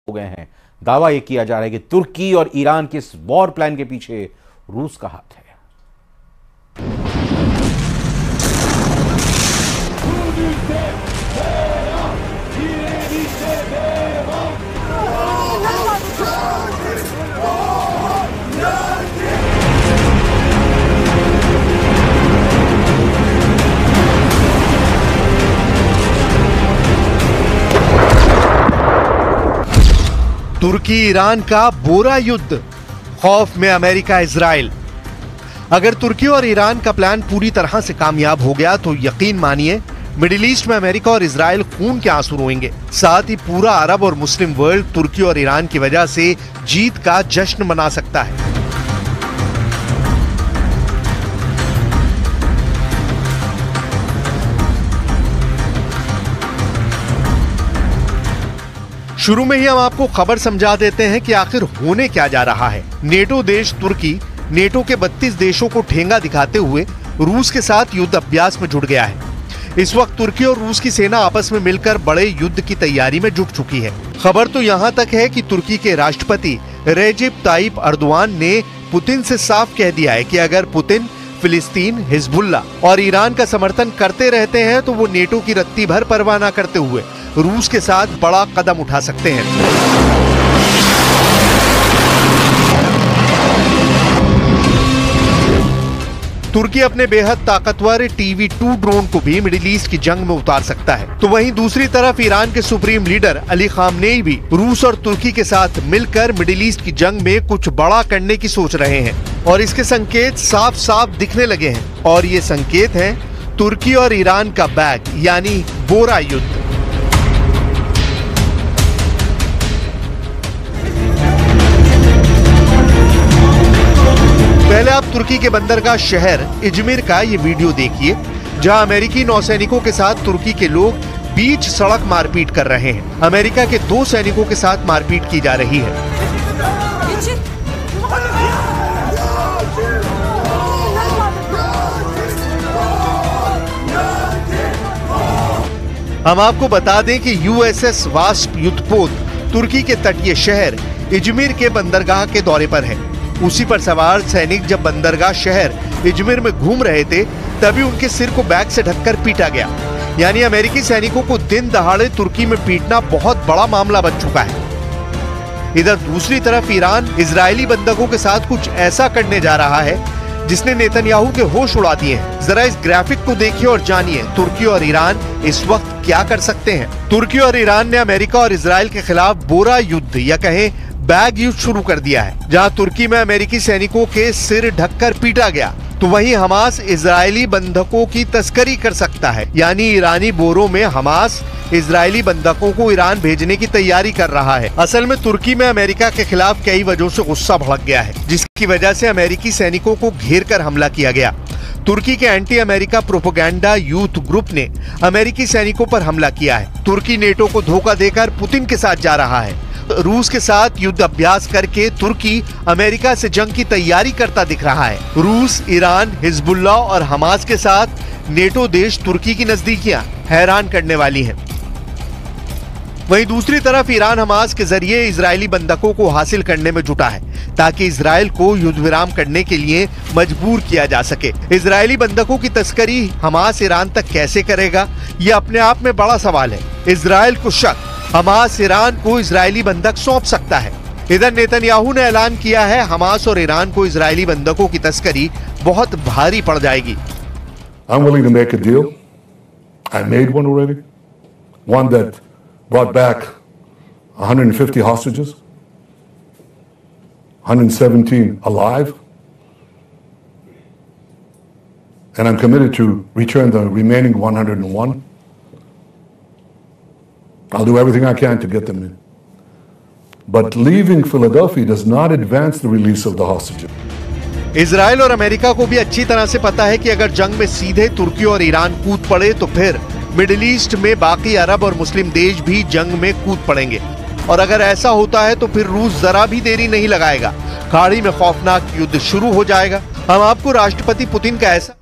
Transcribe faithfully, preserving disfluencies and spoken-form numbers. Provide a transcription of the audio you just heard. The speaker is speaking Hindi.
हो गए हैं। दावा यह किया जा रहा है कि तुर्की और ईरान के इस वॉर प्लान के पीछे रूस का हाथ है। तुर्की ईरान का बोरा युद्ध, खौफ में अमेरिका इजराइल। अगर तुर्की और ईरान का प्लान पूरी तरह से कामयाब हो गया तो यकीन मानिए मिडिल ईस्ट में अमेरिका और इजराइल खून के आंसू रोएंगे। साथ ही पूरा अरब और मुस्लिम वर्ल्ड तुर्की और ईरान की वजह से जीत का जश्न मना सकता है। शुरू में ही हम आपको खबर समझा देते हैं कि आखिर होने क्या जा रहा है। नेटो देश तुर्की नेटो के बत्तीस देशों को ठेंगा दिखाते हुए रूस के साथ युद्ध अभ्यास में जुट गया है। इस वक्त तुर्की और रूस की सेना आपस में मिलकर बड़े युद्ध की तैयारी में जुट चुकी है। खबर तो यहाँ तक है कि तुर्की के राष्ट्रपति रेजिप ताइप अर्दोआन ने पुतिन से साफ कह दिया है कि अगर पुतिन फिलिस्तीन, हिजबुल्ला और ईरान का समर्थन करते रहते हैं तो वो नेटो की रत्ती भर परवाह न करते हुए रूस के साथ बड़ा कदम उठा सकते हैं। तुर्की अपने बेहद ताकतवर टी वी टू ड्रोन को भी मिडिल ईस्ट की जंग में उतार सकता है, तो वहीं दूसरी तरफ ईरान के सुप्रीम लीडर अली खामनेई भी रूस और तुर्की के साथ मिलकर मिडिल ईस्ट की जंग में कुछ बड़ा करने की सोच रहे हैं और इसके संकेत साफ साफ दिखने लगे हैं। और ये संकेत हैं तुर्की और ईरान का बैग यानी बोरा युद्ध। पहले आप तुर्की के बंदरगाह शहर इजमिर का ये वीडियो देखिए, जहां अमेरिकी नौसैनिकों के साथ तुर्की के लोग बीच सड़क मारपीट कर रहे हैं। अमेरिका के दो सैनिकों के साथ मारपीट की जा रही है। हम आपको बता दें कि यू एस एस वास्प युद्धपोत तुर्की के तटीय शहर इजमिर के बंदरगाह के दौरे पर है। उसी पर सवार सैनिक जब बंदरगाह शहर इजमिर में घूम रहे थे तभी उनके सिर को बैग से ढककर पीटा गया। यानी अमेरिकी सैनिकों को दिन दहाड़े तुर्की में पीटना बहुत बड़ा मामला बन चुका है। इधर दूसरी तरफ ईरान इजरायली बंधकों के साथ कुछ ऐसा करने जा रहा है जिसने नेतन्याहू के होश उड़ा दिए हैं। जरा इस ग्राफिक को देखिए और जानिए तुर्की और ईरान इस वक्त क्या कर सकते हैं। तुर्की और ईरान ने अमेरिका और इजराइल के खिलाफ बोरा युद्ध या कहें बैग युद्ध शुरू कर दिया है, जहां तुर्की में अमेरिकी सैनिकों के सिर ढककर पीटा गया, तो वहीं हमास इजरायली बंधकों की तस्करी कर सकता है। यानी ईरानी बोरों में हमास इजरायली बंधकों को ईरान भेजने की तैयारी कर रहा है। असल में तुर्की में अमेरिका के खिलाफ कई वजहों से गुस्सा भड़क गया है, जिसकी वजह से अमेरिकी सैनिकों को घेर कर हमला किया गया। तुर्की के anti America propaganda youth group ने अमेरिकी सैनिकों पर हमला किया है। तुर्की नेटो को धोखा देकर पुतिन के साथ जा रहा है। रूस के साथ युद्ध अभ्यास करके तुर्की अमेरिका से जंग की तैयारी करता दिख रहा है। रूस, ईरान, हिजबुल्ला और हमास के साथ नेटो देश तुर्की की नजदीकियां हैरान करने वाली हैं। वहीं दूसरी तरफ ईरान हमास के जरिए इजरायली बंधकों को हासिल करने में जुटा है, ताकि इजराइल को युद्ध विराम करने के लिए मजबूर किया जा सके। इजरायली बंधकों की तस्करी हमास ईरान तक कैसे करेगा, यह अपने आप में बड़ा सवाल है। इजराइल को शक हमास ईरान को इजरायली बंधक सौंप सकता है। इधर नेतन्याहू ने ऐलान किया है हमास और ईरान को इजरायली बंधकों की तस्करी बहुत भारी पड़ जाएगी। I'm willing to make a deal. I made one already. One that brought back one hundred fifty hostages, one hundred seventeen alive. And I'm committed to return the remaining one hundred one. I'll do everything I can to get them in. But leaving Philadelphia does not advance the release of the hostages. Israel और अमेरिका को भी अच्छी तरह से पता है कि अगर जंग में सीधे तुर्की और ईरान कूद पड़े तो फिर मिडिल ईस्ट में बाकी अरब और मुस्लिम देश भी जंग में कूद पड़ेंगे। और अगर ऐसा होता है तो फिर रूस जरा भी देरी नहीं लगाएगा, खाड़ी में खौफनाक युद्ध शुरू हो जाएगा। हम आपको राष्ट्रपति पुतिन का ऐसा